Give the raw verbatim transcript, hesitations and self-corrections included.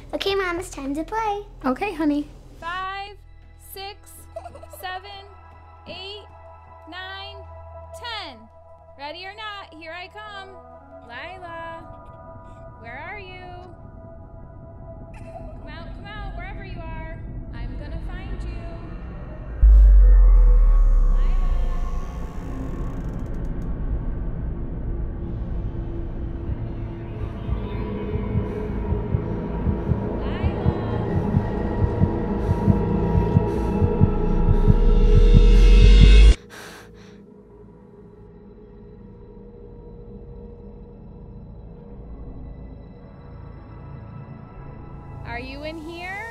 Okay, Mom, it's time to play. Okay, honey. Five, six, seven, eight, nine, ten. Ready or not, here I come. Lila, where are you? Come out, come out, wherever you are. I'm gonna find you. Are you in here?